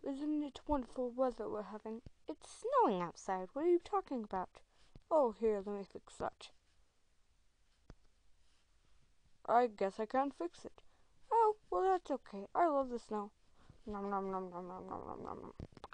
isn't it wonderful weather we're having? It's snowing outside. What are you talking about? Oh, here, let me fix that. I guess I can't fix it. Oh, well, that's okay. I love the snow. Nom nom nom nom nom nom nom nom.